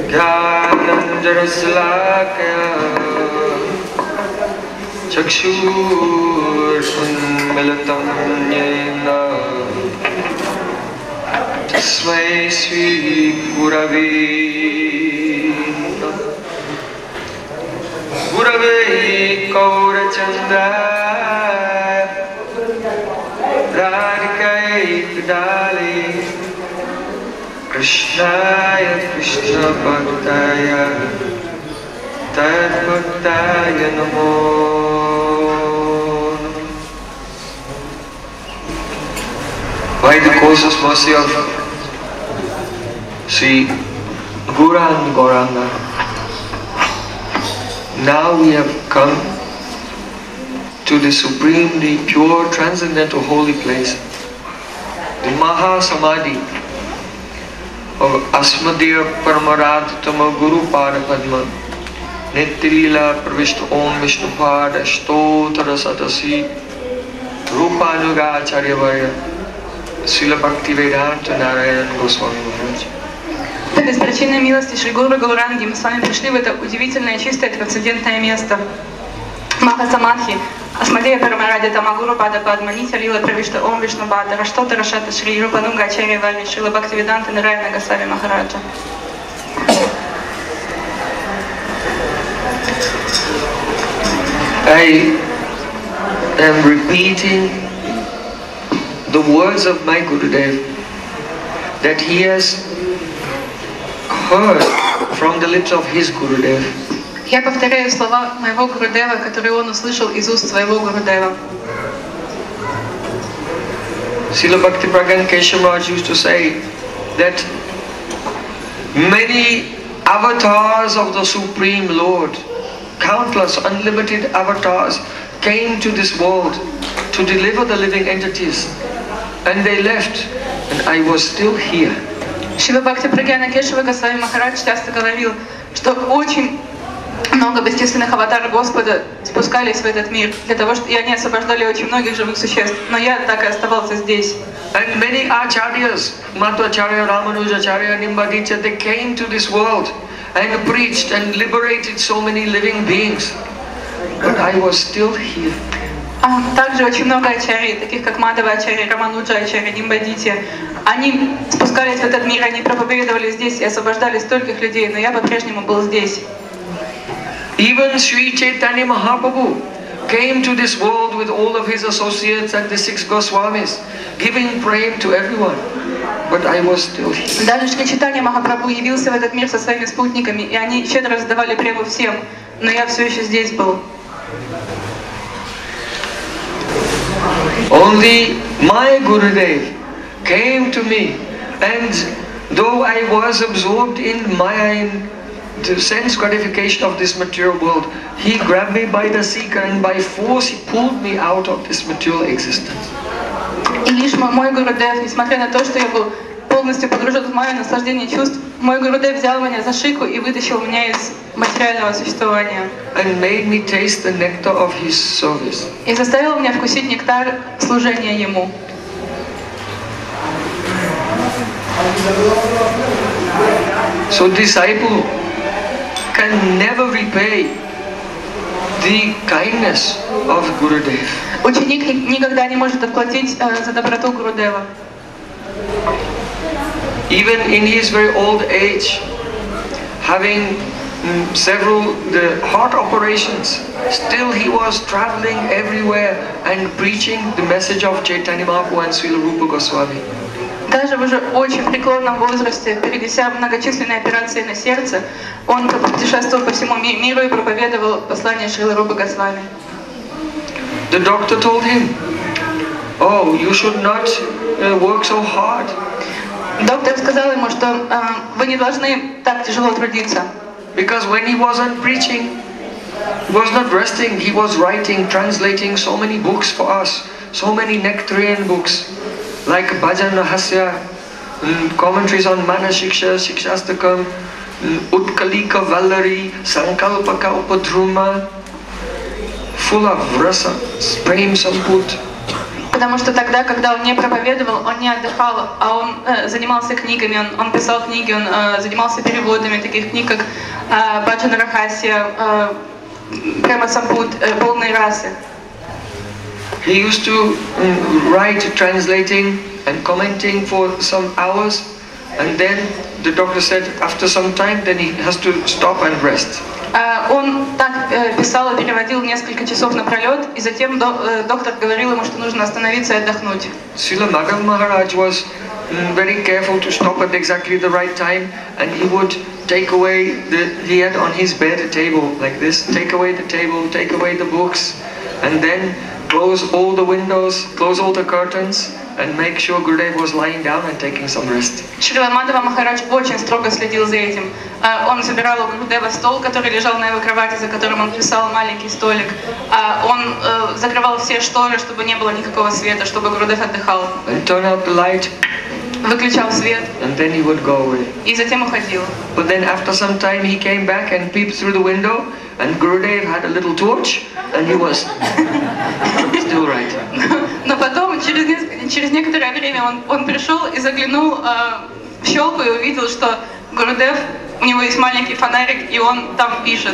ज्ञानञ्जनशलाकया चक्षुरुन्मिलितं येन तस्मै श्रीगुरवे गुरवे गौरचन्द्राय राधिकायै कुदाले कृष्णाय कृष्णभक्ताय तद्भक्ताय नमो नमः. By the cautious mercy of Sri Gauranga Gauranga, now we have come to the supremely pure, transcendental holy place, the Maha Samadhi of Asmadeva Paramaradhatama Guru Pada Padma Nityalila Pravishta Om Vishnupada Stotra Sadasi Rupanuga Acharya Varya Srila Bhaktivedanta Narayan Goswami Maharaj. По беспричинной милости Шри Гуру Гауранги мы с вами пришли в это удивительное, чистое, трансцендентное место Маха Самадхи Асмадея Парамарадхатама Гуру Пада Падма Нитялила Правишта Ом Вишнупада Раштота Рашата Шри Рупануга Ачарья Варья Шрила Бхактивиданта Нараяна Госвами Махараджа. I am repeating the words of my Gurudev that he has heard from the lips of his Gurudev. Я повторяю слова моего Гурудева, которые он услышал из уст своего Гурудева. Srila Bhaktipragyan Keshav Maharaj used to say that many avatars of the Supreme Lord, countless unlimited avatars, came to this world to deliver the living entities, and they left, and I was still here. Шрила Бхактипрагьяна Кешава Госвами Махарадж часто говорил, что очень много бесчисленных аватаров Господа спускались в этот мир для того, чтобы они освобождали очень многих живых существ, но я так и оставался здесь. And many acharyas, Madhvacharya, Ramanujacharya, Nimbaditya, they came to this world and preached and liberated so many living beings, but I was still here. Также очень много ачарьи, таких как Мадхава Ачарья, Рамануджа Ачарья, Нимбадитя, они спускались в этот мир, они проповедовали здесь и освобождали стольких людей, но я по-прежнему был здесь. Even Sri Chaitanya Mahaprabhu came to this world with all of his associates and the 6 Goswamis, giving praying to everyone, but I was still here. Даже Шри Чайтанья Махапрабху явился в этот мир со своими спутниками, и они щедро раздавали прему всем, но я все еще здесь был. Only my Gurudev came to me, and though I was absorbed in Maya, in the sense gratification of this material world, he grabbed me by the seeker and by force he pulled me out of this material existence. И лишь мой Гурудев, несмотря на то, что я был полностью погружен в мое наслаждение чувств, мой Гурудев взял меня за шику и вытащил меня из материального существования. And made me taste the nectar of his service. И заставил меня вкусить нектар служения ему. So disciple can never repay the kindness of Gurudev. Ученик никогда не может отплатить за доброту Гурудева. Even in his very old age, having several heart operations, still he was traveling everywhere and preaching the message of Chaitanya Mahaprabhu and Srila Rupa Goswami. Даже в уже очень преклонном возрасте, перенеся многочисленные операции на сердце, он путешествовал по всему миру и проповедовал послание Шрилы Рупы Госвами. The doctor told him, "Oh, you should not work so hard." Доктор сказал ему, что вы не должны так тяжело трудиться. Because when he wasn't preaching, he was not resting. He was writing, translating so many books for us, so many nectarian books, like Bhajan Rahasya, commentaries on Manashiksha, Shikshastakam, Utkalika Vallari, Sankalpaka Upadhruma, full of rasa, prem samput. Потому что тогда, когда он не проповедовал, он не отдыхал, а он занимался книгами, он писал книги, он занимался переводами таких книг, как Баджана Рахасия, Према Сампут, полной расы. He used to write, translating and commenting for some hours, and then the doctor said after some time then he has to stop and rest. Он так писал и переводил несколько часов напролет, и затем доктор говорил ему, что нужно остановиться и отдохнуть. Srila Madhav Maharaj was very careful to stop at exactly the right time, and he would take away he had on his bed a table like this, take away the table, take away the books, and then close all the windows, close all the curtains, and make sure Gurudev was lying down and taking some rest. Шрила Мадхава Махарадж очень строго следил за этим. Он забирал у Гурудева стол, который лежал на его кровати, за которым он писал, маленький столик. Он закрывал все шторы, чтобы не было никакого света, чтобы Гурудев отдыхал. And turn out the light. Выключал свет. And then he would go away. И затем уходил. But then after some time he came back and peeped through the window, and Gurudev had a little torch, and he was still writing. Но потом, через некоторое время, он пришел и заглянул в щелку и увидел, что Гурудев, у него есть маленький фонарик, и он там пишет.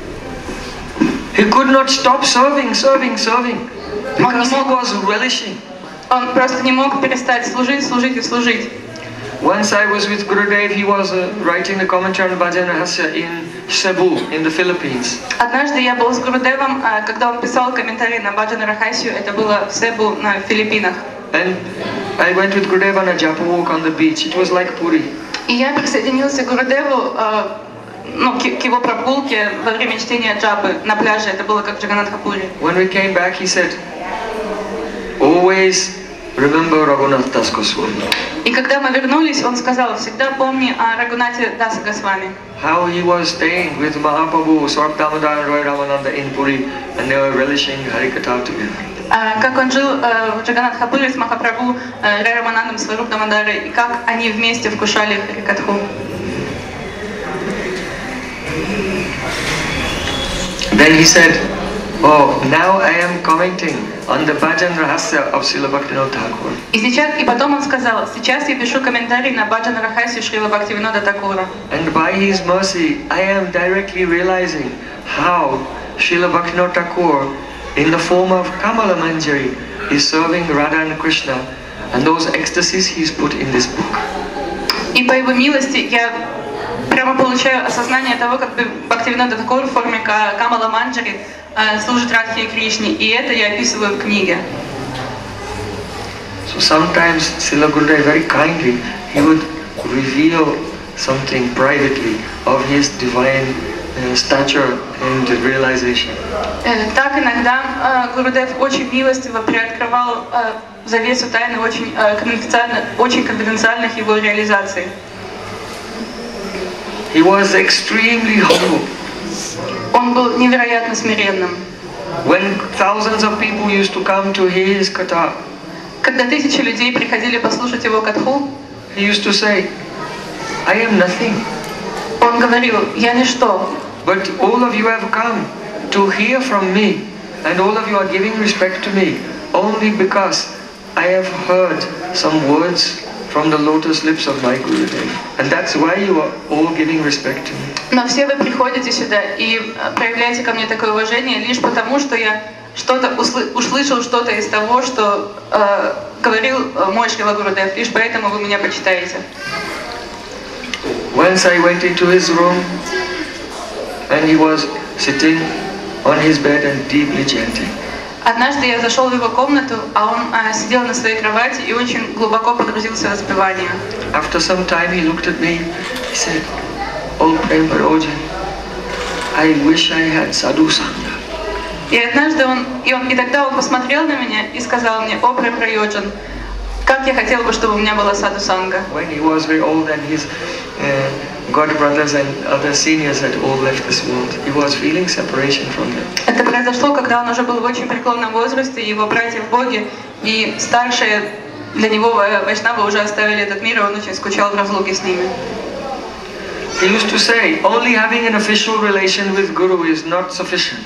He could not stop serving, because he was relishing. Он просто не мог перестать служить и служить. Once I was with Gurudev, he was writing the commentary on Bhajan Rahasya in Cebu, in the Philippines. Однажды я был с Гурудевом, когда он писал комментарий на Баджана Рахасию, это было в Себу на Филиппинах. And I went with Gurudev on a japa walk on the beach. It was like Puri. И я присоединился к Гурудеву, к его прогулке во время чтения джапы на пляже. Это было как Джаганатха-Пури. When we came back, he said, "Always remember Raghunath Das Goswami." И когда мы вернулись, он сказал: всегда помни о Рагунате Даса Госвами. How he was staying with Mahaprabhu, Swarup Damodar and Roy Ramananda in Puri, and they were relishing Harikatha together. Как он жил в Джаганатха-Пури с Махапрабху, Рай Раманандом, Сваруп Дамодарой, и как они вместе вкушали Харикатху. Then he said, "Oh, now I am commenting on the Bhajan Rahasya of Srila Bhaktivinoda Thakur." И потом он сказал: сейчас я пишу комментарий на Баджана Рахасию Шрила Бхактивинода Такура. And by his mercy, I am directly realizing how Srila Bhaktivinoda Thakur, in the form of Kamala Manjari, is serving Radha and Krishna, and those ecstasies he's put in this book. И по его милости я прямо получаю осознание того, как Бхактивинода Такур в форме Камала Манджари служит Радхе и Кришне, и это я описываю в книге. So sometimes Srila Gurudev very kindly, he would reveal something privately of his divine stature and realization. Так иногда Гурудев очень милостиво приоткрывал завесу тайны очень конфиденциальных его реализаций. He was extremely humble. Он был невероятно смиренным. When thousands of people used to come to hear his katha, когда тысячи людей приходили послушать его катху, he used to say, "I am nothing." Он говорил: я ничто. But all of you have come to hear from me, and all of you are giving respect to me only because I have heard some words from the lotus lips of my Gurudev, and that's why you are all giving respect to me. Но все вы приходите сюда и проявляете ко мне такое уважение лишь потому, что я что-то услышал что-то из того, что говорил мой Шрила Гурудев, лишь поэтому вы меня почитаете. Once I went into his room, and he was sitting on his bed and deeply chanting. Однажды я зашел в его комнату, а он сидел на своей кровати и очень глубоко погрузился в воспевание. After some time he looked at me, he said, "Oh Prem Bharoji, I wish I had sadhu sangha." И однажды тогда он посмотрел на меня и сказал мне: "О Прем Бхароджан, как я хотел бы, чтобы у меня была саду санга." When he was very old and his god brothers and other seniors had all left this world, he was feeling separation from them. Это произошло, когда он уже был в очень преклонном возрасте, его братья в Боге и старшие для него вайшнавы уже оставили этот мир, и он очень скучал в разлуке с ними. He used to say, only having an official relation with Guru is not sufficient.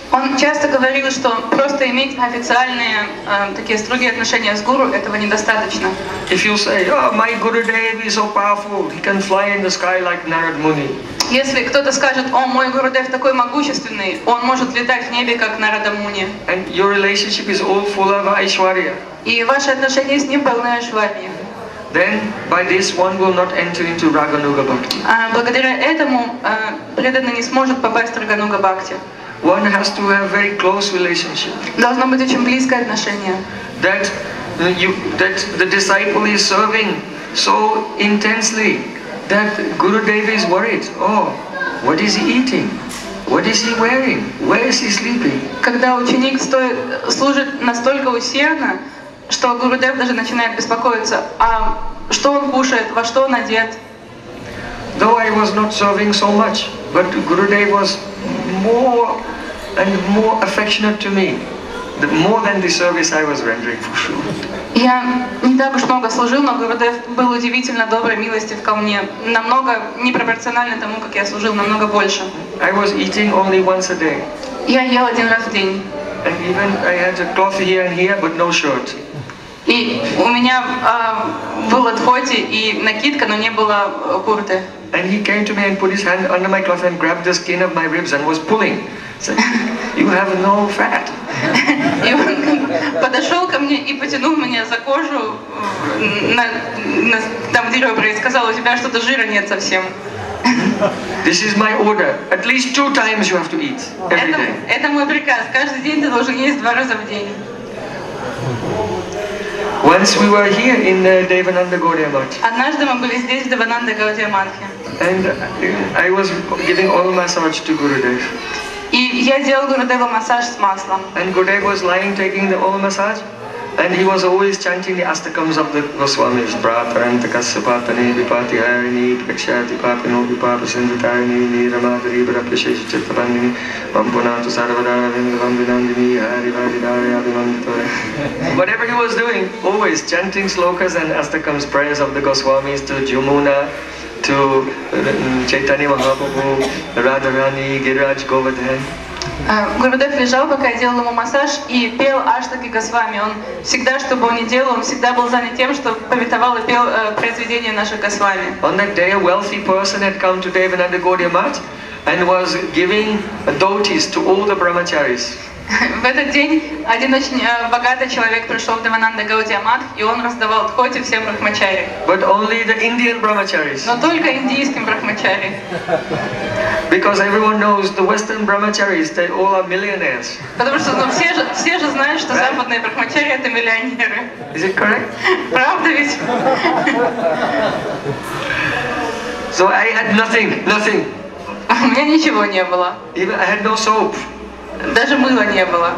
Он часто говорил, что просто иметь официальные такие строгие отношения с гуру этого недостаточно. If you say, oh, my Gurudev is so powerful, he can fly in the sky like Narad Muni. Если кто-то скажет, о, мой Гурудев такой могущественный, он может летать в небе, как Нарада Муни. And your relationship is all full of Aishwarya. И ваши отношения с ним полны айшварьи. Then by this one will not enter into Raganuga Bhakti. Благодаря этому преданный не сможет попасть в Рагануга Бхакти. One has to have very close relationship. Должно быть очень близкое отношение. That the disciple is serving so intensely that Gurudev is worried. Oh, what is he eating? What is he wearing? Where is he sleeping? Когда ученик служит настолько усердно, что Гурудев даже начинает беспокоиться, а что он кушает, во что он одет. Though I was not serving so much, but Gurudev was more and more affectionate to me, more than the service I was rendering for sure. Я не так уж много служил, но Гурудев был удивительно доброй, милостив ко мне, намного непропорционально тому, как я служил, намного больше. I was eating only once a day. Я ел один раз в день. And even I had a cloth here and here, but no shirt. И у меня был отходи и накидка, но не было курты. And he came to me and put his hand under my cloth and grabbed the skin of my ribs and was pulling. Said, you have no fat. И он подошел ко мне и потянул меня за кожу там, где ребра, и сказал, у тебя что-то жира нет совсем. This is my order. At least 2 times you have to eat every day. Это мой приказ. Каждый день ты должен есть 2 раза в день. Once we were here in Devananda Gaudiya Math. Однажды мы были здесь, в Девананда Гаудия Матхе. And I was giving oil massage to Gurudev. И я делал Гурудеву массаж с маслом. And Gurudev was lying taking the oil massage. And he was always chanting the astakams of the Goswamis. Prataranta Kassapatani Vipati Harini Prakshati Papino Vipapasindhitarini Niramadari Brapyashesh Chittapandini Mampunatu Sarvadara Vindavandinandini Hari Vadidari Abhimanditore. Whatever he was doing, always chanting slokas and astakams, prayers of the Goswamis to Jumuna, to Chaitanya Mahaprabhu, Radharani, Giriraj Govardhan. Гурудев лежал, пока я делал ему массаж, и пел Аштаки Госвами. Он всегда, что бы он ни делал, он всегда был занят тем, что поветовал и пел произведения наших Госвами. On that day, a wealthy person had come to Devananda Gaudiya Math and was giving dotis to all the brahmacharis. В этот день один очень богатый человек пришел в Девананда Гаудия Матх, и он раздавал дхоти всем брахмачари. But only the Indian brahmacharis. Но только индийским брахмачари. Because everyone knows the Western brahmacharis, they all are millionaires. Потому что все же знают, что западные брахмачари это миллионеры. Is it correct? Правда ведь? So I had nothing. У меня ничего не было. Even I had no soap. Даже мыла не было.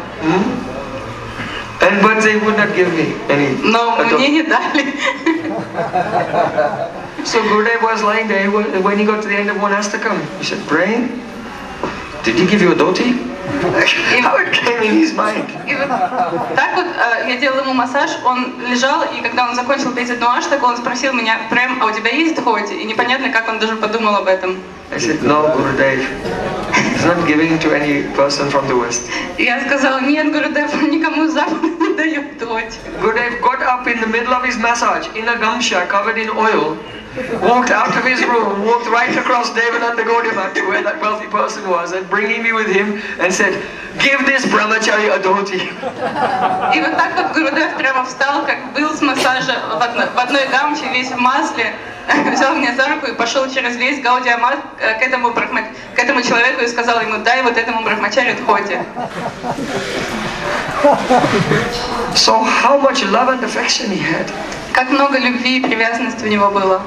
But they would not give me any. Но мне не дали. So Gurudev was lying there. When he got to the end of one astakam, he said, "Brain, did he give you a dhoti?" How it came in his mind. И вот так вот я делала ему массаж, он лежал, и когда он закончил петь одну аштаку, он спросил меня, Прем, а у тебя есть дхоти? И непонятно, как он даже подумал об этом. I said, "No, Gurudev. He's not giving to any person from the West." Я сказала, нет, Гурудев, никому из Запада не дает дхоти. Gurudev got up in the middle of his massage in a gamsha covered in oil, walked out of his room, walked right across Devananda Gaudiya Math to where that wealthy person was, and bringing me with him, and said, "Give this brahmachari a dhoti." И вот так вот Гурудев прямо встал, как был с массажа в одной гамче, весь в масле, взял меня за руку и пошел через весь Гаудия Мат к этому человеку и сказал ему, дай вот этому брахмачаре дхоти. So how much love and affection he had. Как много любви и привязанности у него было.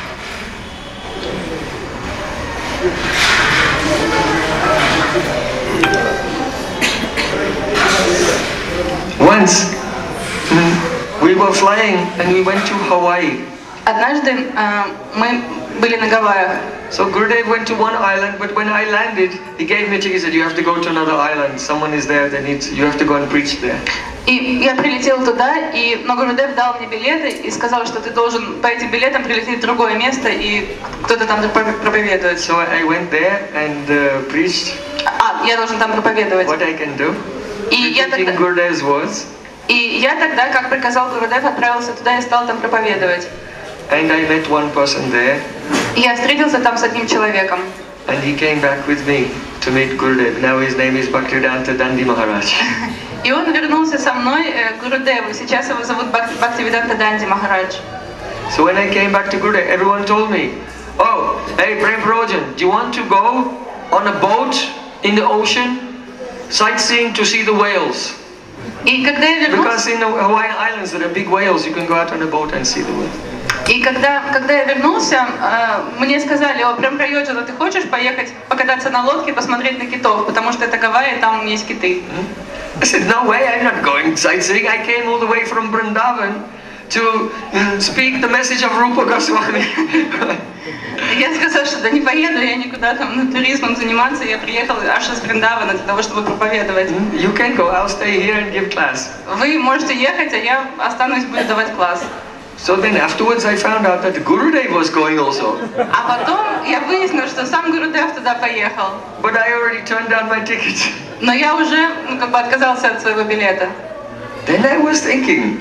Once we were flying and we went to Hawaii. Однажды мы были на Гавайях. So Gurudev went to one island, but when I landed, he gave me a ticket. He said, "You have to go to another island. Someone is there. You have to go and preach there." И я прилетела туда, но Гурудев дал мне билеты и сказал, что ты должен по этим билетам прилететь в другое место, и кто-то там проповедует. So I went there and preached. я должен там проповедовать. What I can do? И я Repeating Gurudev's words. И я тогда, как приказал Гурудев, отправился туда и стал там проповедовать. And I met one person there. И я встретился там с одним человеком. And he came back with me to meet Gurudev. Now his name is Bhaktivedanta Dandi Maharaj. И он вернулся со мной к Гурудеву. Сейчас его зовут Бхактивиданта Данди Махарадж. So when I came back to Gurudev, everyone told me, "Oh, hey Prem Projan, do you want to go on a boat in the ocean, sightseeing to see the whales?" И когда я вернулся... Because in the Hawaiian Islands there are big whales, you can go out on a boat and see the whales. И когда я вернулся, мне сказали: "О, Прем Прояджана, ты хочешь поехать покататься на лодке, посмотреть на китов, потому что это Гавайи, там есть киты." I said, "No way, I'm not going sightseeing. I came all the way from Vrindavan to speak the message of Rupa Goswami." Я сказала, что да не поеду я никуда там туризмом заниматься, я приехал аж из Вриндавана для того, чтобы проповедовать. You can go, I'll stay here and give class. Вы можете ехать, а я останусь, буду давать класс. So then afterwards I found out that Gurudev was going also. А потом я выяснила, что сам Гурудев туда поехал. But I already turned down my ticket. Но я уже, отказался от своего билета. Then I was thinking,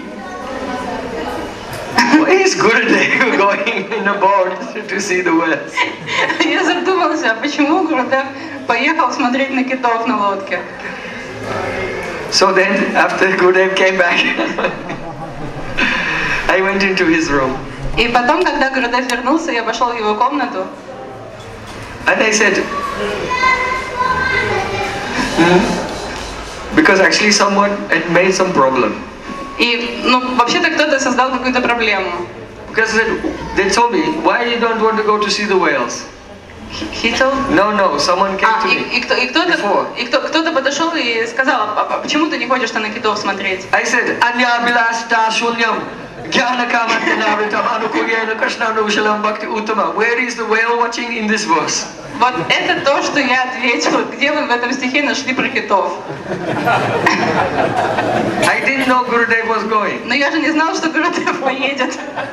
why is Gurudev going in a boat to see the whales? Я задумался, а почему Гурудев поехал смотреть на китов на лодке? So then after Gurudev came back, I went into his room. И потом, когда Гурудев вернулся, я пошел в его комнату. And I said, because actually someone had made some problem. И, вообще-то кто-то создал какую-то проблему. Because they told me, why you don't want to go to see the whales? He told? No, someone came to me кто-то подошел и сказал: "А почему ты не ходишь на китов смотреть?" I said, Anya Bilas Ta Shunyam Jnana Kamatyanavritam Anukulyena Krishnanushalam Bhakti Uttama. Where is the whale watching in this verse? Вот это то, что я ответила. Где вы в этом стихе нашли про китов? I didn't know Gurudev was going. Но я же не знала, что Гурудев поедет.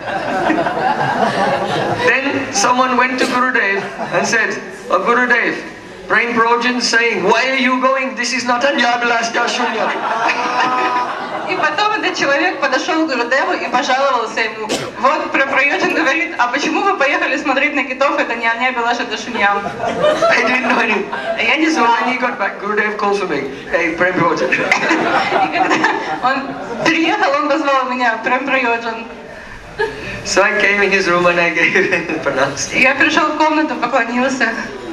Then someone went to Gurudev and said, "Oh, Gurudev, Prem Projan saying, why are you going? This is not Anya Bilas Ta Shunyam." И потом этот человек подошел к Гурудеву и пожаловался ему. Вот Прояджан говорит: "А почему вы поехали смотреть на китов? Это не Аня Белаша Дашуньям." I didn't know him. Я не So знала. when he got back, Gurudev calls for me. Hey, Prem Projan. И когда он приехал, он позвал меня: "Прем Прояджан." So I came in his room and I gave him pronounced. Я пришел в комнату, поклонился.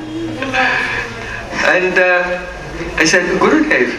And I said, Gurudev,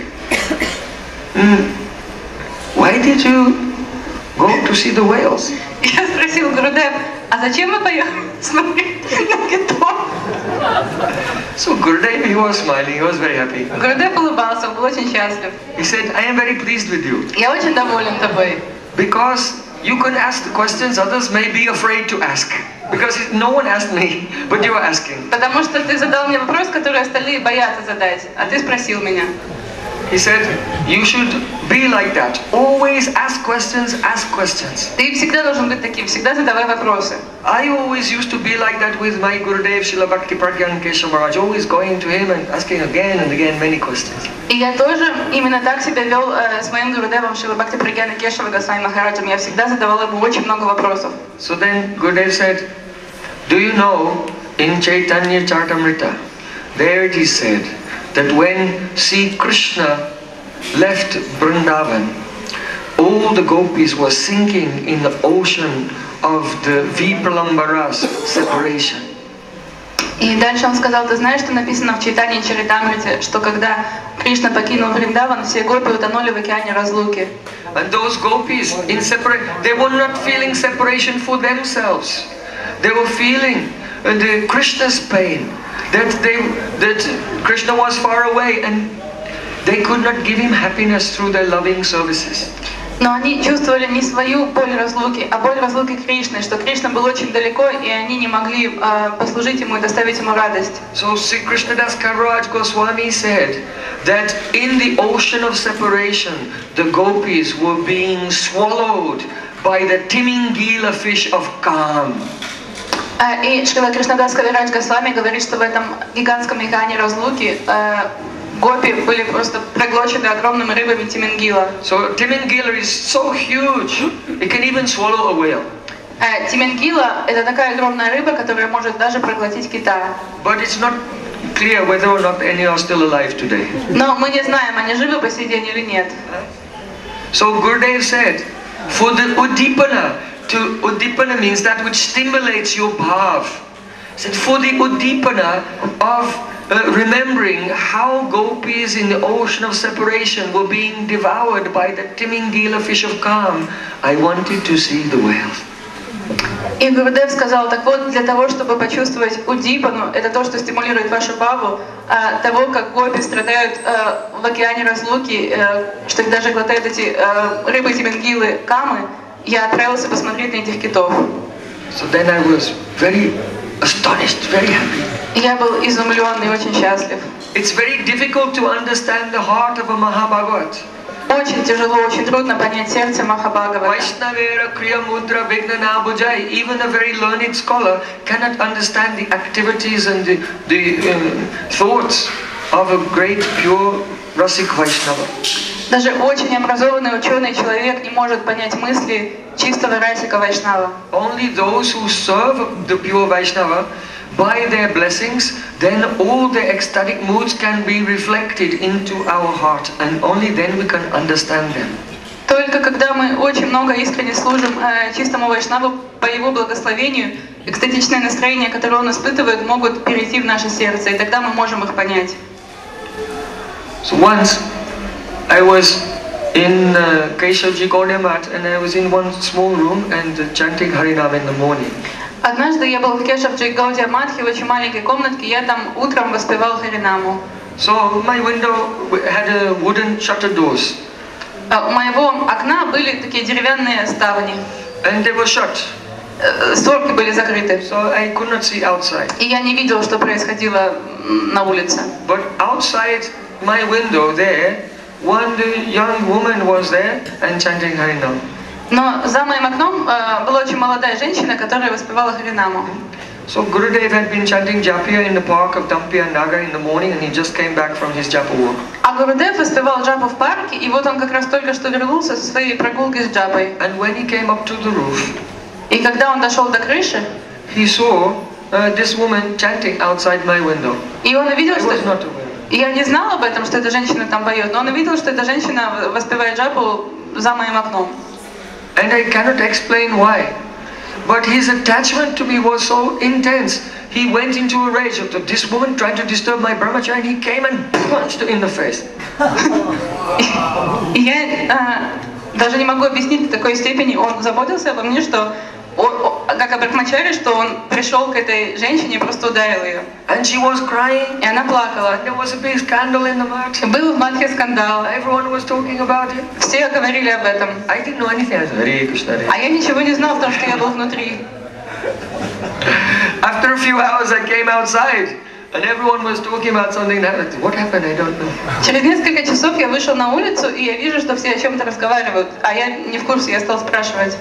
why did you go to see the whales? Я спросил: "Гурудев, а зачем вы поехали смотреть на китов?" So Gurudev, he was smiling, he was very happy. Гурудев улыбался, он был очень счастлив. He said, I am very pleased with you. Я очень доволен тобой. Because you can ask the questions others may be afraid to ask. Because no one asked me, but you were asking. Потому что ты задал мне вопрос, который остальные боятся задать, а ты спросил меня. He said, you should be like that. Always ask questions, ask questions. Ты всегда должен быть таким, всегда задавай вопросы. I always used to be like that with my Gurudev Srila Bhakti Pragyan Keshav Maharaj, always going to him and asking again and again many questions. И я тоже именно так себя вел с моим Гурудевом Шрила Бхакти Прагьяна Кешава Госвами Махараджем. Я всегда задавала ему очень много вопросов. So then Gurudev said, do you know in Chaitanya Charitamrita, there it is said that when Sri Krishna left Vrindavan, all the gopis were sinking in the ocean of the Vipralambaras separation. И дальше он сказал: "Ты знаешь, что написано в Чайтанье Чаритамрите, что когда Кришна покинул Вриндаван, все гопи утонули в океане разлуки." And those gopis they were not feeling separation for themselves. They were feeling the Krishna's pain, that Krishna was far away and they could not give him happiness through their loving services. Но они чувствовали не свою боль разлуки, а боль разлуки Кришны, что Кришна был очень далеко, и они не могли послужить ему и доставить ему радость. So Sri Krishnadas Kaviraj Goswami said that in the ocean of separation, the gopis were being swallowed by the Timingila fish of Kam. И Шрила Кришнадас Кавирадж Госвами говорит, что в этом гигантском океане разлуки гопи были просто проглочены огромными рыбами Тимингила. So Timingila is so huge, it can even swallow a whale. Тимингила — это такая огромная рыба, которая может даже проглотить кита. But it's not clear whether or not any are still alive today. Но мы не знаем, они живы по сей день или нет. So Gurudev said, for the Uddipana means that which stimulates your bhav. He said, for the Uddipana of remembering how gopis in the ocean of separation were being devoured by the Timingila fish of calm, I wanted to see the whales. И Гурудев сказал, так вот, для того, чтобы почувствовать удипану, это то, что стимулирует вашу баву, того, как гопи страдают в океане разлуки, что их даже глотают эти рыбы тимингилы, камы, я отправился посмотреть на этих китов. So then I was very astonished, very happy. Я был изумлен и очень счастлив. It's very difficult to understand the heart of a Mahabhagavat. Очень тяжело, очень трудно понять сердце Махабхагавата. Vaishnavera Kriya Mudra Vignana Bhujai, even a very learned scholar cannot understand the activities and the thoughts of a great pure Rasik Vaishnava. Даже очень образованный ученый человек не может понять мысли чистого Расика Вайшнава. Only those who serve the pure Vaishnava, by their blessings, then all the ecstatic moods can be reflected into our heart, and only then we can understand them. Только когда мы очень много искренне служим чистому Вайшнаву, по его благословению, экстатичные настроения, которые он испытывает, могут перейти в наше сердце, и тогда мы можем их понять. So once I was in Keshavji Gaudiya Math, and I was in one small room and chanting Harinam in the morning. Однажды я был в Кешавджи Гаудия Матхи в очень маленькой комнатке, я там утром воспевал Харинаму. So my window had a wooden shutter doors. У моего окна были такие деревянные ставни. And they were shut. Створки были закрыты. So I could not see outside. И я не видел, что происходило на улице. But outside my window there, one young woman was there and chanting Harinam. Но за моим окном была очень молодая женщина, которая воспевала Харинаму. So Gurudev had been chanting Japya in the park of Dampiya Nagar in the morning, and he just came back from his Japa walk. А Гурудев воспевал джапу в парке, и вот он как раз только что вернулся со своей прогулки с джапой. And when he came up to the roof, И когда он дошел до крыши, he saw this woman chanting outside my window. и он увидел, I что... was not aware. Я не знала об этом, что эта женщина там поет, но он увидел, что эта женщина воспевает джапу за моим окном. And I cannot explain why. But his attachment to me was so intense. He went into a rage. This woman tried to disturb my brahmacharya, and he came and punched her in the face. И я даже не могу объяснить до такой степени, он заботился обо мне, что как о брахмачаре, что он пришел к этой женщине и просто ударил ее. And she was crying. И она плакала. There was a бig scandal in the math. Был в матхе скандал. Everyone was talking about it. Все говорили об этом. I didn't know anything. I said, Hare Krishna, Hare. А я ничего не знал, потому что я был внутри. After a few hours, I came outside, and everyone was talking about something. What happened? I don't know. Через несколько часов я вышел на улицу, и я вижу, что все о чем-то разговаривают, а я не в курсе, я стал спрашивать.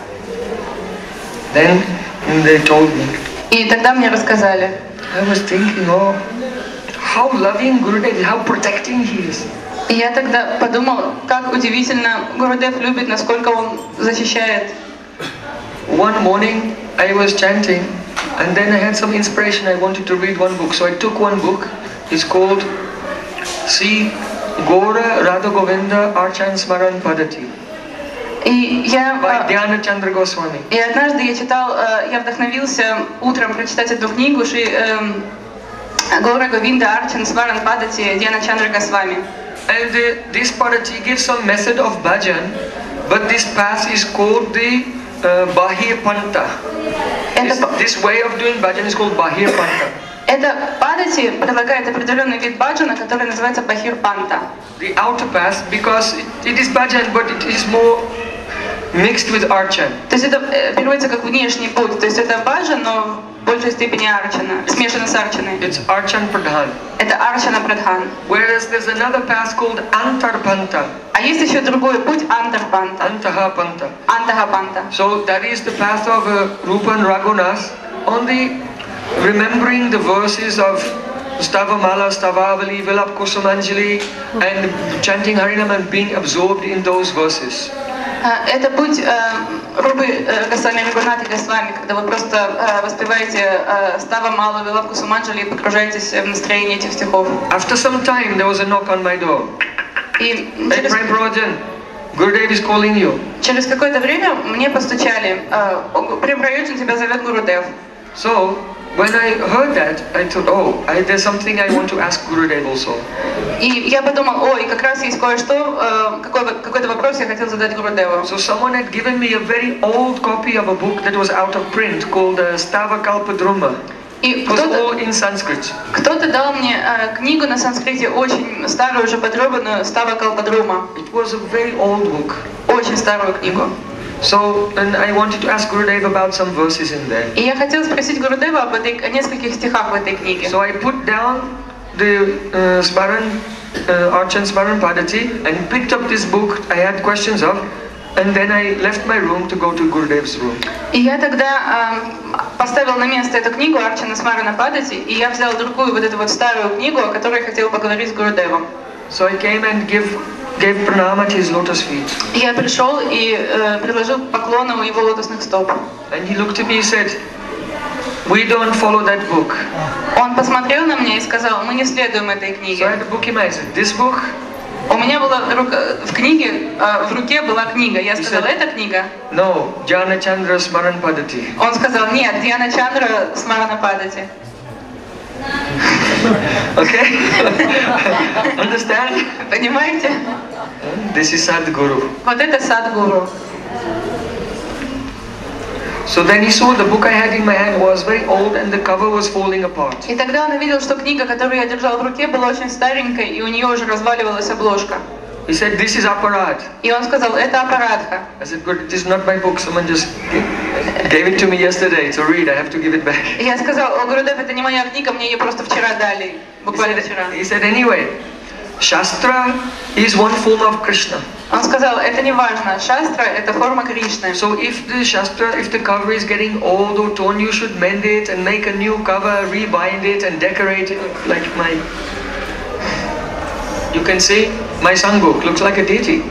Then they told me. И тогда мне рассказали. I was thinking, oh, how loving Gurudev is, how protecting he is. И я тогда подумал, как удивительно Гурудев любит, насколько он защищает. One morning I was chanting, and then I had some inspiration. I wanted to read one book, so I took one book. It's called Sri Gaura Radha Govinda Archan Smaran Padati И by Dhyana Chandra Goswami. И однажды я читал, я вдохновился утром прочитать эту книгу Шри Гаура Говинда Арчан Сваран Падати Дhyana Chandra Goswami. And this Padati gives some method of bhajan, but this path is called the Bahir Panta. This way of doing bhajan is called Bahir Panta. Это Падати предлагает определенный вид баджана, который называется Бахир Панта. The outer path, because it is bhajan, but it is more mixed with archan. То есть это переводится как внешний путь, то есть это баджан, но в большей степени арчана, смешано с арчаной. It's archan pradhan. Это арчана прадхан. Whereas there's another path called Antar Panta. А есть еще другой путь Антар Панта. Antaha Panta. Антага Панта. So that is the path of Rupa and Raghunath, only remembering the verses of Stavamala, Stavavali, Vilap Kusumanjali and chanting Harinam and being absorbed in those verses. Это путь Рупы Госвами Рагунаты Госвами, когда вы просто воспеваете Става Малу, Вилапку Суманджали и погружаетесь в настроение этих стихов. After some time, there was a knock on my door. И Hey, Prime Prajan, Gurudev is calling you. через какое-то время мне постучали. Прям Праджан, тебя зовет Гурудев. So, when I heard that, I thought, oh, there's something I want to ask Gurudev also. И я подумал, ой, как раз есть кое-что, какой-то вопрос я хотел задать Гурудеву. So someone had given me a very old copy of a book that was out of print called Stava Kalpadruma. И It was all in Sanskrit. кто-то дал мне книгу на санскрите, очень старую, уже потрёпанную, Става Калпадрума. It was a very old book. Очень старую книгу. So, and I wanted to ask Gurudev about some verses in there. И я хотела спросить Гурудева о нескольких стихах в этой книге. So I put down the Archan Smaran Padati and picked up this book I had questions of, and then I left my room to go to Gurudev's room. И я тогда поставил на место эту книгу Арчана Смарана Падати, и я взял другую вот эту вот старую книгу, о которой я хотела поговорить с Гурудевом. So I came and gave pranam at his lotus feet. Я пришел и предложил поклон у его лотосных стоп. And he looked at me and said, "We don't follow that book." Он посмотрел на меня и сказал, мы не следуем этой So I книге. had a book in my hand. This book? У меня была в книге, в руке была книга. Я сказала, это книга? No, Jnana Chandra Smaran Padati. Он сказал, нет, Дьяна Чандра Смарана Падати. Okay? Understand? Понимаете? This is Sadhguru. Вот это Садгуру. So then he saw the book I had in my hand was very old and the cover was falling apart. И тогда он увидел, что книга, которую я держал в руке, была очень старенькой, и у нее уже разваливалась обложка. He said, "This is Aparad." И он сказал, это аппаратка. I said, "Good, it is not my book. Someone just gave it to me yesterday to read. I have to give it back." И я сказал, о, Гурудев, это не моя книга, мне ее просто вчера дали, буквально вчера. He said, "Anyway, Shastra is one form of Krishna." Он сказал, это не важно, шастра — это форма Кришны. So if the cover is getting old or torn, you should mend it and make a new cover, rebind it and decorate it like my... You can see, my songbook looks like a deity.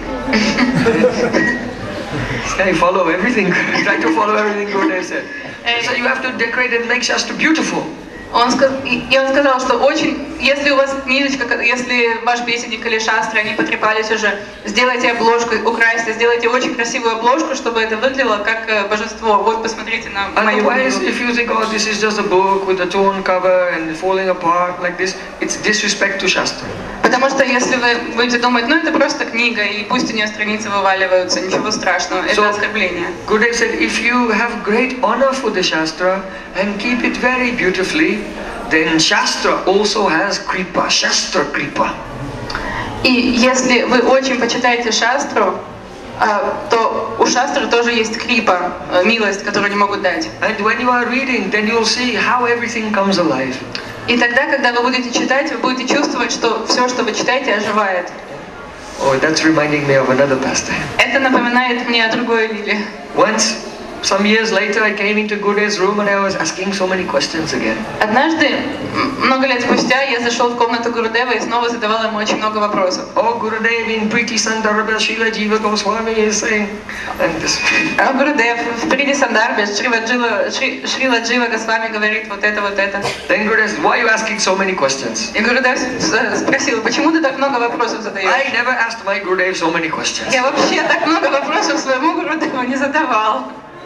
I follow everything, try to follow everything Gurudev said. So you have to decorate and make Shastra beautiful. Он сказал, что очень, если у вас книжечка, если ваш песенник или шастры, они потрепались уже, сделайте обложку, украсьте, сделайте очень красивую обложку, чтобы это выглядело как божество. Вот посмотрите на мою Otherwise, книгу. if you think, oh, this is just a book with a torn cover and falling apart like this, it's disrespect to Shastra. Потому что если вы будете думать, ну это просто книга, и пусть у нее страницы вываливаются, ничего страшного, это оскорбление. Gurudev said, if you have great honor for the Shastra and keep it very beautifully, then Shastra also has Kripa, Shastra Kripa. И если вы очень почитаете шастру, то у шастры тоже есть крипа, милость, которую они могут дать. And when you are reading, then you'll see how everything comes alive. И тогда, когда вы будете читать, вы будете чувствовать, что все, что вы читаете, оживает. Oh, that's reminding me of another pastime. Это напоминает мне о другой лиле. Once, some years later, I came into Gurudev's room and I was asking so many questions again. Однажды, много лет спустя, я зашел в комнату Гурудева и снова задавал ему очень много вопросов. Oh, Gurudev, in Priti Sandarbha, Srila Jiva Goswami is saying, and this. Гурудев, в Приди Сандарбе Шрила Джива Госвами говорит вот это, вот это. Then Gurudev said, why are you asking so many questions? И Гурудев спросил, почему ты так много вопросов задаешь? I never asked my Gurudev so many questions. Я вообще так много вопросов своему Гурудеву не задавал.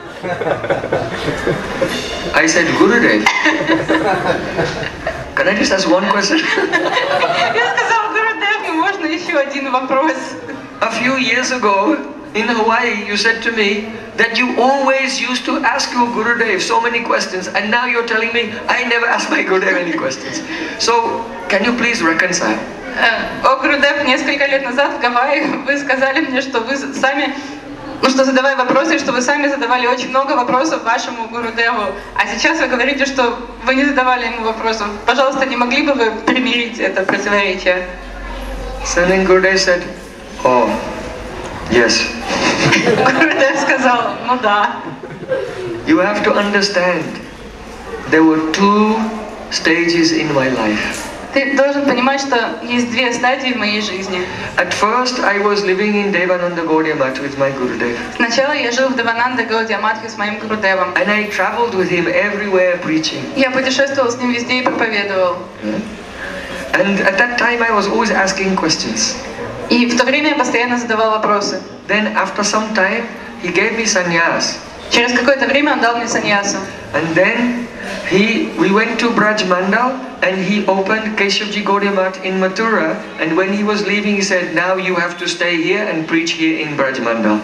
I said, Gurudev, can I just ask one question? Я сказал, Гурудев, можно еще один вопрос? A few years ago, in Hawaii, you said to me that you always used to ask your Gurudev so many questions, and now you're telling me I never asked my Gurudev any questions. So, can you please reconcile? О, Гурудев, несколько лет назад в Гавайи вы сказали мне, что вы сами, что задавая вопросы, что вы сами задавали очень много вопросов вашему Гурудеву, а сейчас вы говорите, что вы не задавали ему вопросов. Пожалуйста, не могли бы вы примирить это противоречие? So then Gurudev said, oh, yes. Гурудев сказал, ну да. You have to understand there were two stages in my life. Ты должен понимать, что есть две стадии в моей жизни. At first, I was living in Devananda Gaudiya Math with my Gurudev. Сначала я жил в Девананда Гаудия Матхе с моим Гурудевом. And I traveled with him everywhere preaching. Я путешествовал с ним везде и проповедовал. And at that time, I was always asking questions. И в то время я постоянно задавал вопросы. Then, after some time, he gave me sannyas. Через какое-то время он дал мне саньясу. And then, we went to Braj Mandal and he opened Keshavji Gaudiya Math in Mathura. And when he was leaving, he said, now you have to stay here and preach here in Braj Mandal.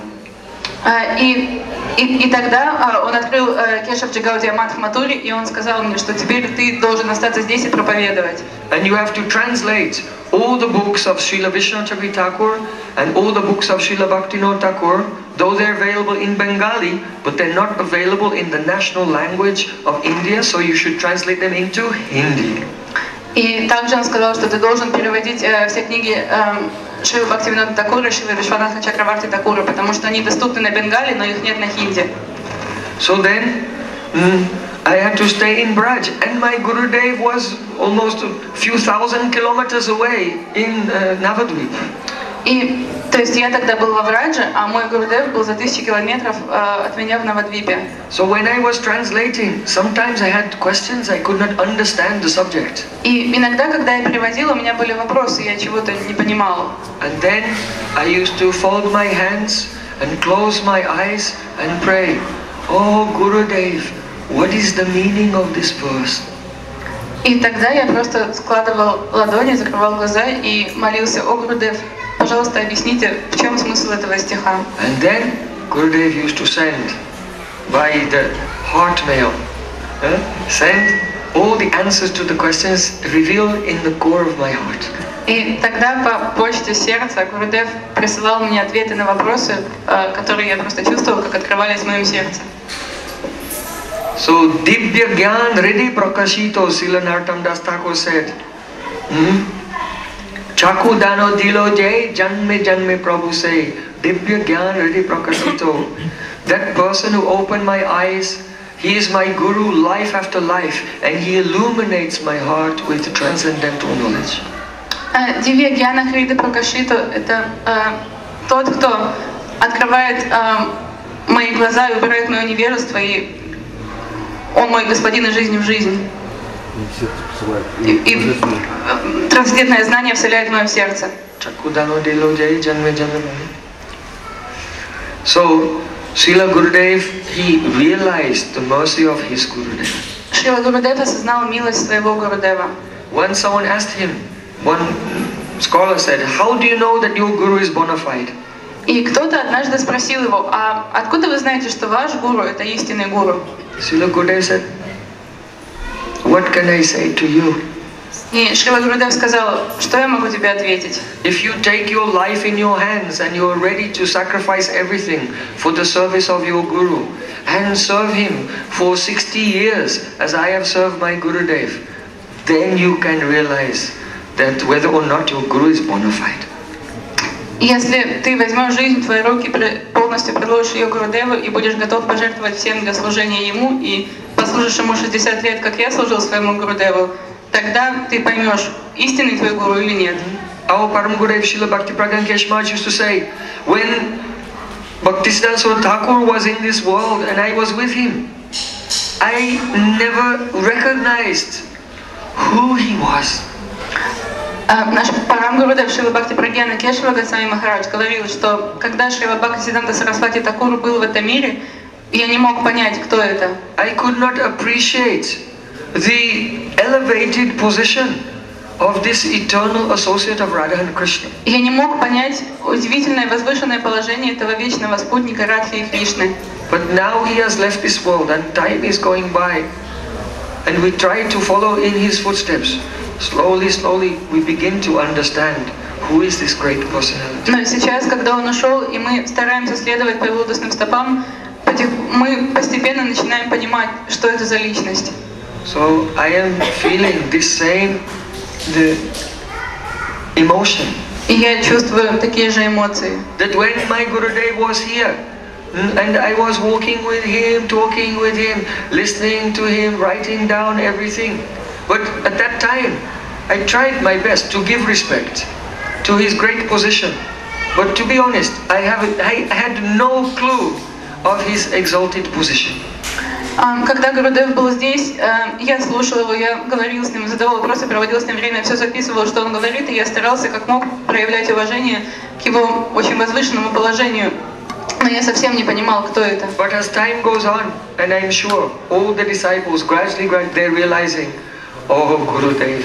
И тогда он открыл Кешавджи Гаудия Мат в Матуре, и он сказал мне, что теперь ты должен остаться здесь и проповедовать. And you have to translate all the books of Srila Vishnachakri Thakur and all the books of Srila Bhaktivinoda Thakur, though they're available in Bengali, but they're not available in the national language of India, so you should translate them into Hindi. И также он сказал, что ты должен переводить все книги Шрилы Бхактивинода Такура, Шрилы Вишванатха Чакраварти Такура, потому что они доступны на бенгале, но их нет на хинди. So then, I had to stay in Braj, and my Gurudev was almost a few thousand kilometers away in Navadvip. И, то есть я тогда был во Врадже, а мой Гурудев был за 1000 километров от меня в Навадвипе. So when I was translating, sometimes I had questions, I could not understand the subject. И иногда, когда я переводил, у меня были вопросы, я чего-то не понимала. And then I used to fold my hands and close my eyes and pray, "Oh Gurudev, what is the meaning of this verse?" И тогда я просто складывал ладони, закрывал глаза и молился: "О Гурудев, пожалуйста, объясните, в чем смысл этого стиха?" And then Gurudev used to send by the heart mail, send all the answers to the questions revealed in the core of my heart. И тогда по почте сердца Гурудев присылал мне ответы на вопросы, которые я просто чувствовал, как открывались в моем сердце. So Dibya Gyan Ridi Prakashito, Srila Narottam Das Thakur said, Chaku Dano Dilo Jai Janme Janme Prabhu say, Dibya Gyan Ridi Prakashito. That person who opened my eyes, he is my Guru life after life, and he illuminates my heart with transcendental knowledge. Дивья Гьяна Хрида Пракашито — это тот, кто открывает мои глаза и убирает мое невежество, и он мой господин из жизни в жизнь. И трансцендентное знание вселяет в мое сердце. So, Srila Gurudev, he realized the mercy of his Gurudev. Шрила Гурудев осознал милость своего Гурудева. Once someone asked him, one scholar said, "How do you know that your Guru is bona fide?" И кто-то однажды спросил его: "А откуда вы знаете, что ваш гуру — это истинный гуру?" Srila Gurudev said, "What can I say to you? И Шрила Гурудев сказал: "Что я могу тебе ответить? If you take your life in your hands and you are ready to sacrifice everything for the service of your Guru and serve him for 60 years as I have served my Gurudev, then you can realize that whether or not your Guru is bona fide." Если ты возьмешь жизнь в твои руки, полностью предложишь ее Гурудеву и будешь готов пожертвовать всем для служения ему, и послужишь ему 60 лет, как я служил своему Гурудеву, тогда ты поймешь, истинный твой гуру или нет. Our Param Gurudev Srila Bhakti Pragyan Kesh Maharaj used to say, when Bhaktisiddhanta Saraswati Thakur was in this world and I was with him, I never recognized who he was. Наш Парам Гурудев Шрила Бхакти Прагьяна Кешава Госвами Махарадж говорил, что когда Шрила Бхактисиддханта Сарасвати Такур был в этом мире, я не мог понять, кто это. I could not appreciate the elevated position of this eternal associate of Radha and Krishna. Я не мог понять удивительное возвышенное положение этого вечного спутника Радхи и Кришны. But now he has left this world and time is going by, and we try to follow in his footsteps. Slowly, slowly, we begin to understand who is this great personality. Но сейчас, когда он ушел, и мы стараемся следовать по его лотосным стопам, мы постепенно начинаем понимать, что это за личность. So I am feeling this same the emotion. И я чувствую такие же эмоции. That when my Gurudev was here, And I was walking with him, talking with him, listening to him, writing down everything. But at that time, I tried my best to give respect to his great position. But to be honest, I had no clue of his exalted position. Когда Гурудев был здесь, я слушала его, я говорила с ним, задавала вопросы, проводила с ним время, все записывала, что он говорит, и я старался как мог проявлять уважение к его очень возвышенному положению. Но я совсем не понимал, кто это. But as time goes on, and I'm sure all the disciples gradually they're realizing, oh Gurudev,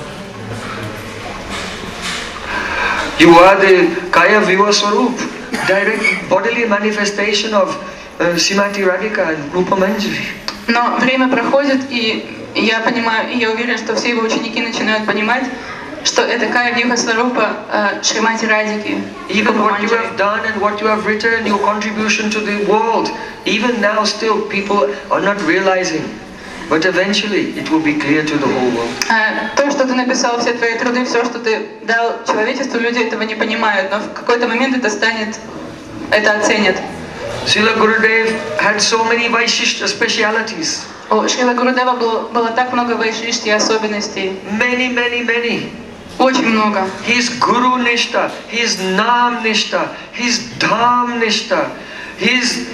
you are the Kaya Viva Swarup, direct bodily manifestation of Srimati Radhika and Rupa Manjari. Но время проходит, и я понимаю, и я уверен, что все его ученики начинают понимать, что это Кая Виха Сварупа Шримати Радхики. Even what you have done and what you have written, your contribution to the world, even now still people are not realizing. But eventually it will be clear to the whole world. То, что ты написал, все твои труды, все, что ты дал человечеству, люди этого не понимают, но в какой-то момент это оценят. Srila Gurudev had so many Vaishishta specialities. У Шрила Гурудева было так много вайшишти особенностей. Many. Очень много. His Guru Nishta, his Nam Nishta, his Dham Nishta, his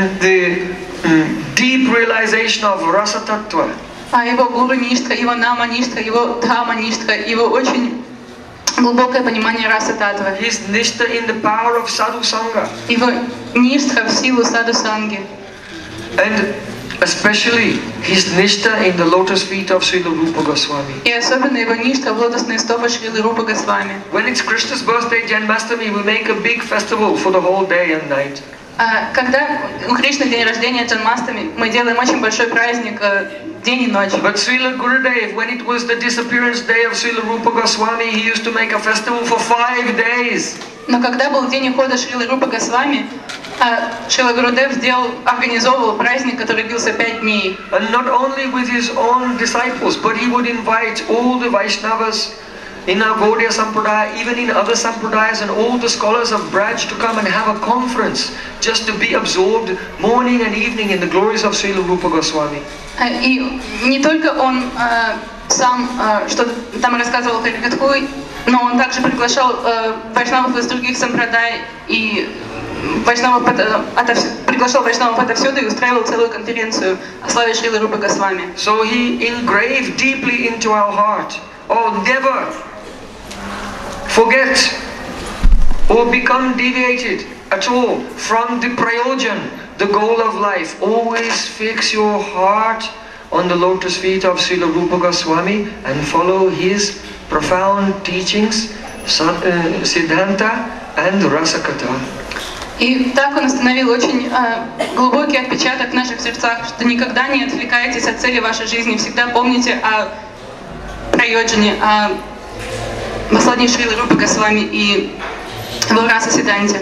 deep realization of Rasa Tattva. Его Гуру Ништха, его Нама Ништха, его Dhama Ништха, его очень глубокое понимание расы Таттвы. His Nishta in the power of Sadhu Sangha. Его Ништха в силу Саду Санги. And especially his Nishta in the lotus feet of Srila Rupa Goswami. И особенно его Ништха в лотосные стопы Шрилы Рупы Госвами. When it's Krishna's birthday, Janmashtami, we make a big festival for the whole day and night. Когда у Кришны день рождения Джанмастами, мы делаем очень большой праздник день и ночь. But Srila Gurudev, when it was the disappearance day of Srila Rupa Goswami, he used to make a festival for 5 days. Но когда был день ухода Шрилы Рупы Госвами, Шрила Гурудев организовывал праздник, который длился 5 дней. And not only with his own disciples, but he would invite all the Vaishnavas in our Gaudiya Sampradaya, even in other Sampradayas, and all the scholars of Braj to come and have a conference, just to be absorbed morning and evening in the glories of Srila Rupa Goswami. И не только он сам что-то там рассказывал Харикатху, но он также приглашал вайшнавов из других сампрадай и приглашал вайшнавов отовсюду и устраивал целую конференцию о славе Шрилы Рупы Госвами. So he engraved deeply into our heart, oh, never forget or become deviated at all from the prayojan, the goal of life. Always fix your heart on the lotus feet of Srila Rupa Goswami and follow his profound teachings, Siddhanta and Rasakatha. И так он остановил очень глубокий отпечаток в наших сердцах, что никогда не отвлекайтесь от цели вашей жизни, всегда помните о прайоджане, о послании Шрилы Рупы Госвами и его раса Сиддханте.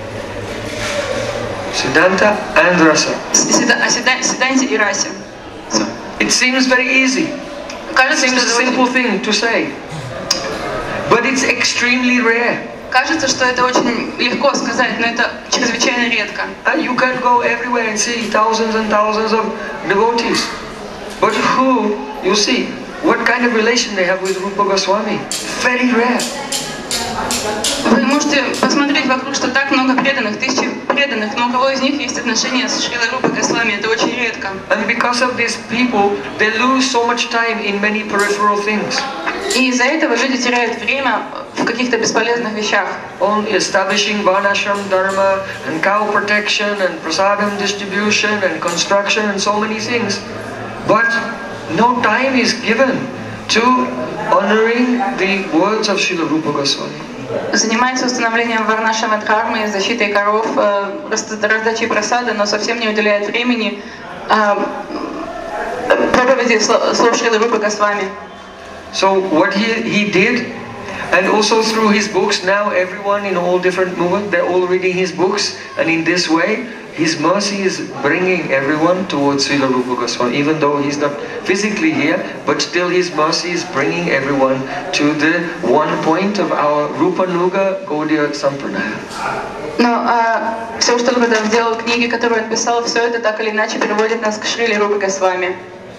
Siddhanta and Rasa. Сиддханте и расе. It seems very easy. It seems a simple thing to say, but it's extremely rare. Кажется, что это очень легко сказать, но это чрезвычайно редко. You can go everywhere and see thousands and thousands of devotees, but who, you see, what kind of relation they have with Rupa Goswami? Very rare. Вы можете посмотреть вокруг, что так много преданных, тысячи преданных, но у кого из них есть отношения с Шрилой Рупой Госвами, это очень редко. And because of these people, they lose so much time in many peripheral things. И из-за этого люди теряют время в каких-то бесполезных вещах. On establishing Varnashram Dharma and cow protection and prasadam distribution and construction and so many things. But no time is given to honoring the words of Srila Rupa Goswami. Занимается установлением Варнашрама Дхармы, защитой коров, раздачей прасады, но совсем не уделяет времени проповеди слов Шрилы Рупы Госвами. So what he did, and also through his books, now everyone in all different movements, they're all reading his books, and in this way, his mercy is bringing everyone towards Srila Rupa Goswami, even though he's not physically here, but still his mercy is bringing everyone to the one point of our Rupa Nuga Gaudiya Sampradaya. Но все, что Гурудев сделал в книге, которую он писал, все это так или иначе переводит нас к Шриле Рупы Госвами.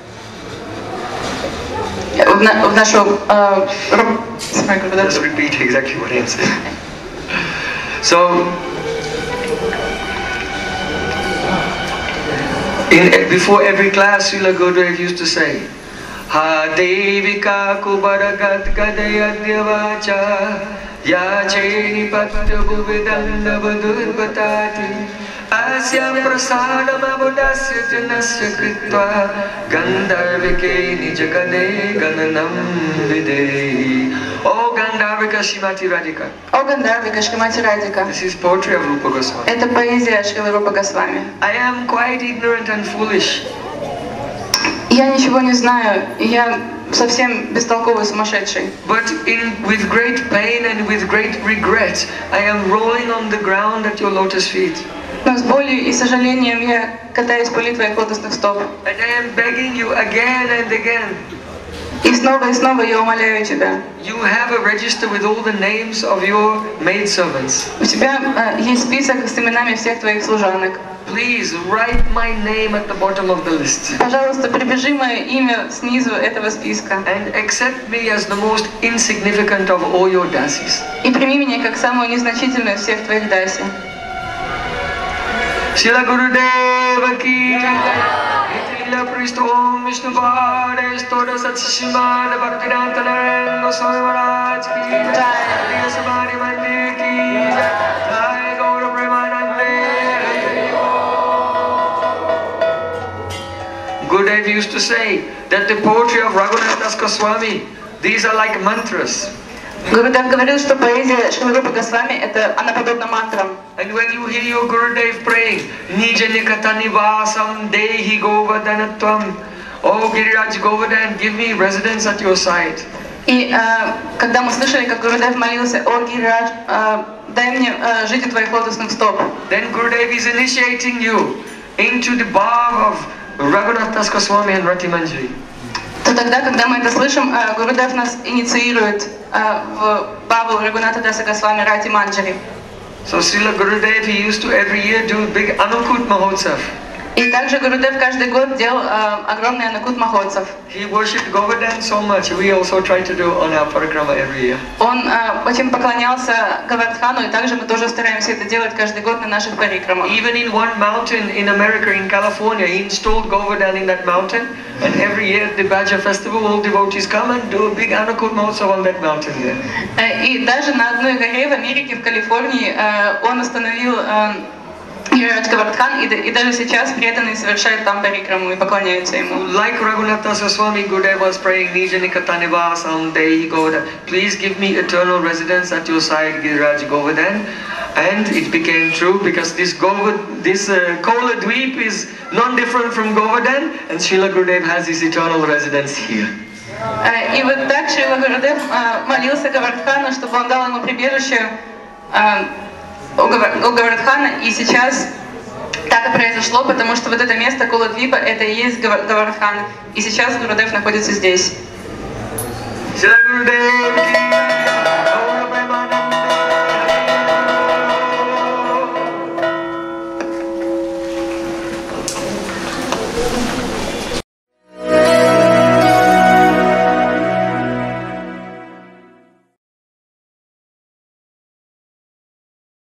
В нашу... Just repeat exactly what I said. So, before every class, Srila Gurudev used to say, Ha Devika Kubaragat Gadayadhyavacha Ya Cheni Patya Bhuvidanda Badurbatati Asya Prasadam Abudasya Janasya Kritva Gandharvike Nijakane Gananam Videhi. Oh Gandharvika Shrimati Radhika. О Гандхарвика Шримати Радика. This is poetry of Rupa Goswami. Это поэзия Шрилы Рупы Госвами. I am quite ignorant and foolish. Я ничего не знаю, я совсем бестолковый сумасшедший. But with great pain and with great regret, I am rolling on the ground at your lotus feet. Но с болью и сожалением я катаюсь по твоих лотосных стоп. And I am begging you again and again. И снова я умоляю тебя. You have a register with all the names of your maidservants. У тебя есть список с именами всех твоих служанок. Please write my name at the bottom of the list. Пожалуйста, прибежи мое имя снизу этого списка. And accept me as the most insignificant of all your dasis. И прими меня как самую незначительную из всех твоих даси. Srila Gurudeva ki jai. Itila Prishta Om Vishnu Vade Stoda Satsishimad Bhaktivedanta Narayana Goswami Maharaj ki jai. Adila Samadhi Mandir ki jai. Jai Gaura Premanande. Gurudev used to say that the poetry of Raghunath Das Goswami, these are like mantras. Гурудев говорил, что поэзия Шрилы Рупы Госвами она подобна мантрам. And when you hear your Gurudev praying, Nija Nikatani Vasam Dehi Govardhanatvam, Oh Giriraj Govardhan, give me residence at your side. И когда мы слышали, как Гурудев молился, О Гирирадж, дай мне жить у твоих лотосных стоп. Then Gurudev is initiating you into the bhav of Raghunath Das Goswami and Rati Manjari. То тогда, когда мы это слышим, Гурудев нас инициирует в бхаву Рагуната Даса Госвами Рати Манджари. So Srila Gurudev, he used to every year do big Anukut Mahotsav. И также Гурудев каждый год делал огромный Анукут Махотсав. He worshipped Govardhan so much. We also try to do on our parikrama every year. Он очень поклонялся Говардхану, и также мы тоже стараемся это делать каждый год на наших парикрамах. Even in one mountain in America, in California, he installed Govardhan in that mountain, and every year at the Bhaja festival, all devotees come and do a big Anukut Mahotsav on that mountain there. И даже на одной горе в Америке, в Калифорнии, он установил Гирирадж Говардхан, и даже сейчас преданные совершают там парикраму и поклоняются ему. Like Raghunath Das Goswami, Gurudev was praying, Nija Nikataniva someday Govardhan. Please give me eternal residence at your side, Giriraj Govardhan. And it became true because this Kola Dweep is non-different from Govardhan, and Srila Gurudev has his eternal residence here. И вот так Шрила Гурудев молился Говардхану, чтобы он дал ему прибежище у Говардхана, и сейчас так и произошло, потому что вот это место Кола-Двипа, это и есть Говардхан, и сейчас Гурудев находится здесь.